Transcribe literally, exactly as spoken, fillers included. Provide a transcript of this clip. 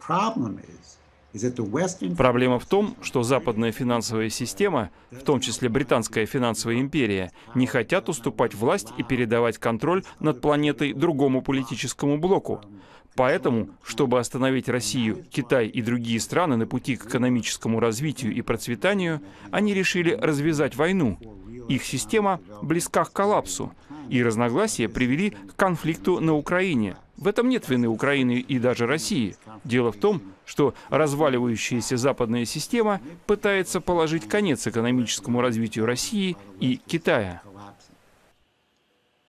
Проблема в том, что западная финансовая система, в том числе британская финансовая империя, не хотят уступать власть и передавать контроль над планетой другому политическому блоку. Поэтому, чтобы остановить Россию, Китай и другие страны на пути к экономическому развитию и процветанию, они решили развязать войну. Их система близка к коллапсу, и разногласия привели к конфликту на Украине. В этом нет вины Украины и даже России. Дело в том, что разваливающаяся западная система пытается положить конец экономическому развитию России и Китая.